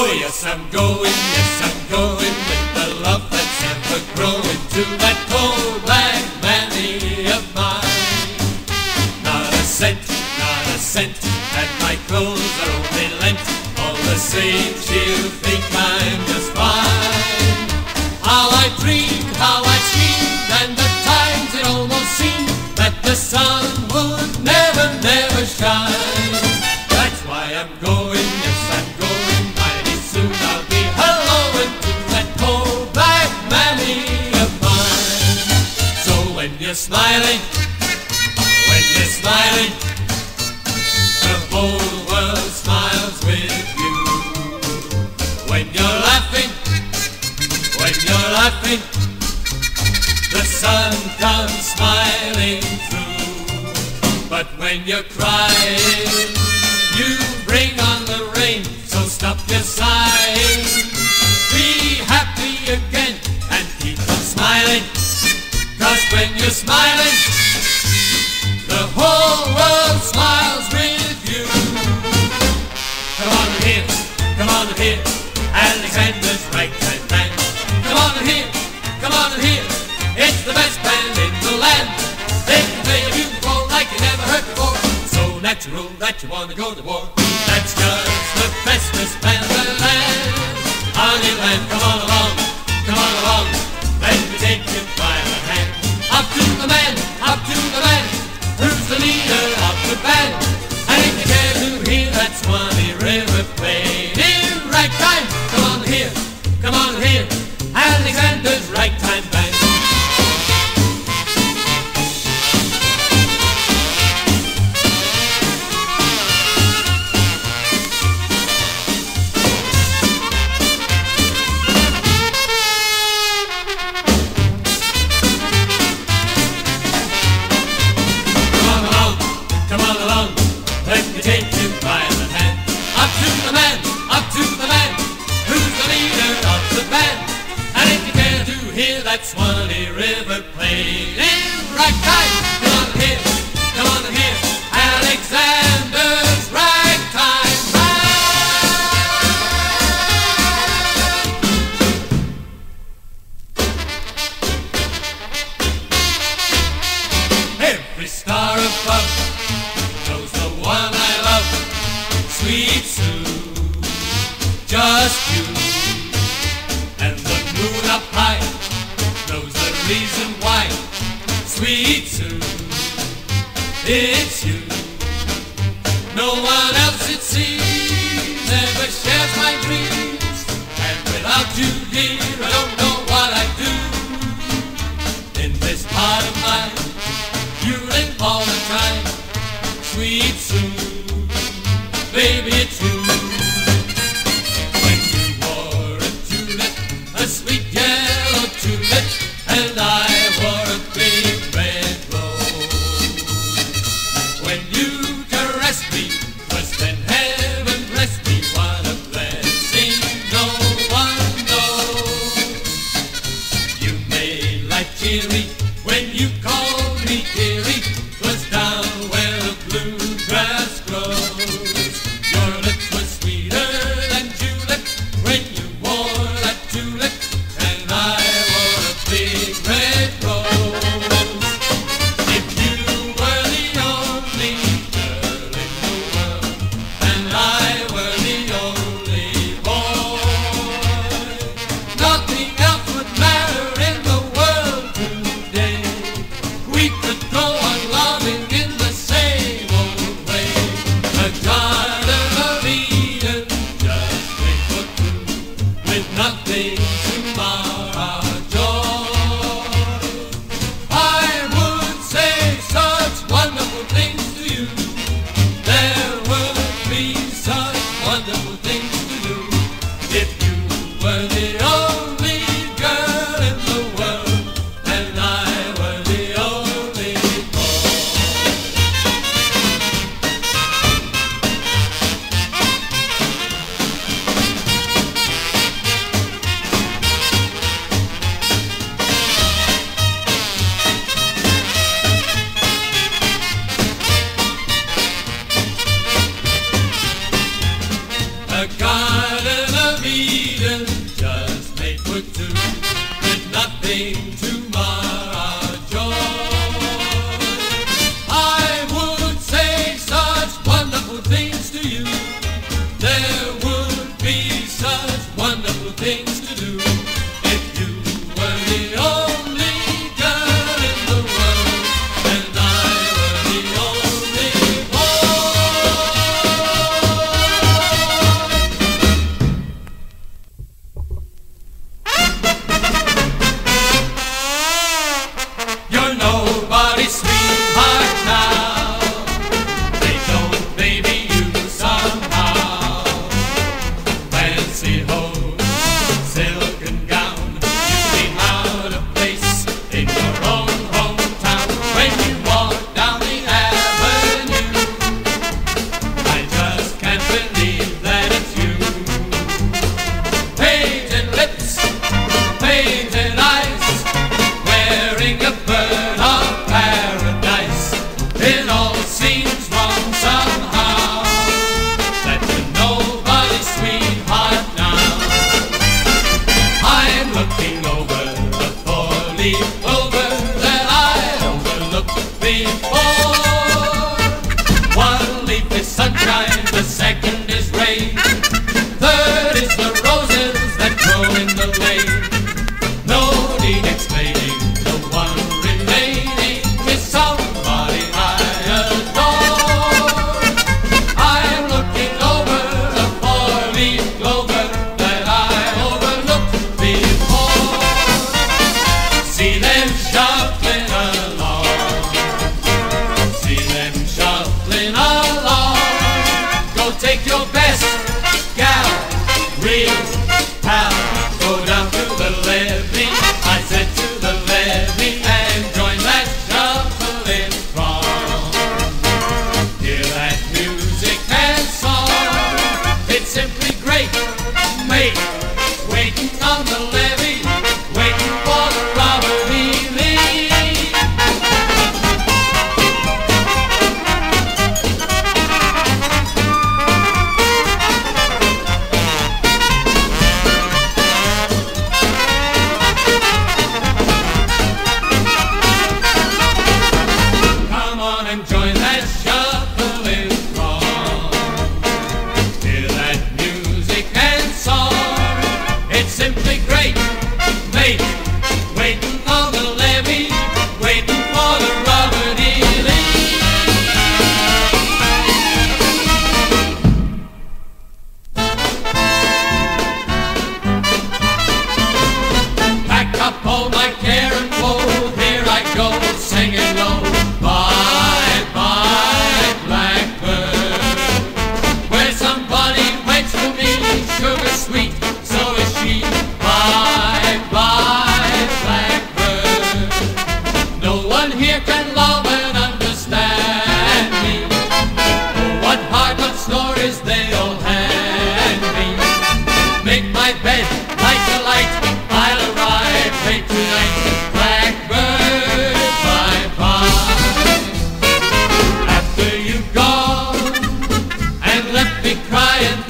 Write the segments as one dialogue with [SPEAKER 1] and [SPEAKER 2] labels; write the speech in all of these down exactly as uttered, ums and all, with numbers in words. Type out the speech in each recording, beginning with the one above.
[SPEAKER 1] yes, I'm going, yes, I'm going with the love that's ever growing to that cold black mammy of mine. Not a cent, not a cent, and my clothes are only lent. All the same, she'll think I'm just fine. How I dreamed, how I schemed, and the times it almost seemed that the sun would never, never shine. That's why I'm going, yes, I'm going. Mighty soon I'll be hallooing to that cold black mammy of mine. So when you're smiling, when you're smiling, the whole world smiles with you. When you're laughing, when you're laughing, the sun comes smiling through. But when you're crying, you bring on the rain. So stop your sighing, be happy again, and keep on smiling. 'Cause when you're smiling, the whole world smiles with you. Come on in here, come on in here, Alexander's right-hand man. Come on in here, come on in here, it's the best band in the land. They can play a beautiful like you never heard before. So natural that you want to go to war. That's just the bestest band in the land. Honeyland, come on along, come on along, let me take you by the hand. Up to the man, up to the man, who's the leader of the band. And if you care to hear that Swanee River played in ragtime, come on here, come on here, Alexander's Ragtime Band. Let me take you by the hand. Up to the man, up to the man, who's the leader of the band. And if you care to hear that Swanee River played in ragtime, come on here, come on here, Alexander's Ragtime Band. Every star above knows the one I love, sweet Sue, just you. And the moon up high knows the reason why, sweet Sue, it's you. No one else it seems ever shares my dreams, and without you, dear, I don't know what I'd do. In this part of mine, you live all the time, sweet Sue, baby, it's you. When you wore a tulip, a sweet yellow tulip, and I wore a big red rose. When you caressed me, 'twas then heaven blessed me. What a blessing no one knows. You made life cheery when you called me dearie. 'Twas down where the bluegrass grows. Your lips were sweeter than julep when you wore that tulip, and I wore a big red rose. If you were the only girl in the world, and I were the only boy, nothing else would matter in the world today. We could go on loving in the same old way. A garden of Eden, just three foot two, with nothing to mar our joy. I would say such wonderful things to you. There would be such wonderful things to do if you were the only girl in the world, and I were the only boy. A garden of The second is rain. Third is the roses that grow in the lane. No need explaining, the one remaining is somebody I adore. I'm looking over a four-leaf clover that I overlooked before. See them shuffling along, see them shuffling along. Go take your best gal, real pal, go down to the levee, I said to the levee, and join that shuffling throng. Hear that music and song, it's simply great, mate, waiting on the levee, waiting for the Robert E. Lee. And join that shuffling throng. Hear that music and song, it's simply great, mate, waiting on the levee, waiting for the Robert E. Lee. Pack up all my care and woe, here I go singing low. Sweet, so is she. Bye, bye, blackbird. No one here can love and understand me. Oh, what hard luck stories they all hand me. Make my bed, light the light, I'll arrive late tonight. Blackbird, bye, bye. After you've gone and left me crying,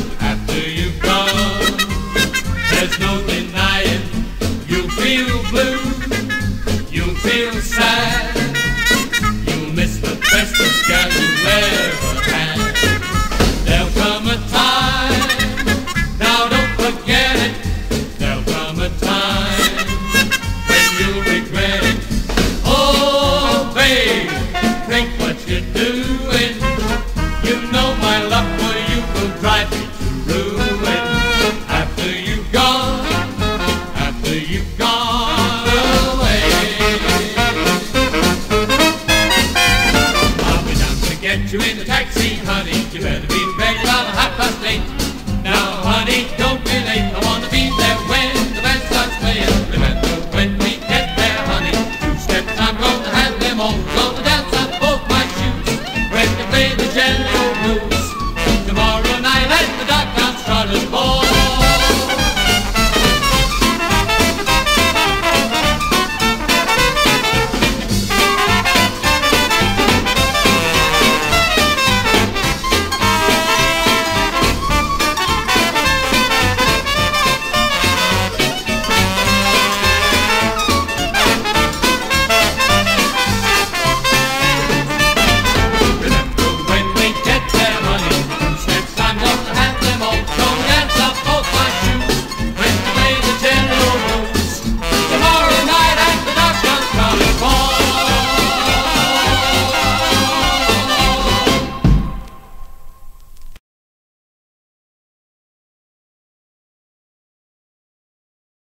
[SPEAKER 1] there's no denying, you feel blue, you feel sad, you miss the bestest gal you ever had. There'll come a time, now don't forget it, there'll come a time when you'll regret it. Oh babe, think what you're doing, you know my love for you will drive me to ruin. After you've gone, after you've gone away, I'll be down to get you in the taxi, honey. You better be ready about half past eight. Now, honey, don't be late. I want to be there when the band starts playing. Remember when we get there, honey, two steps I'm going to have them all. Gonna dance on both my shoes when they play the Jello Blues.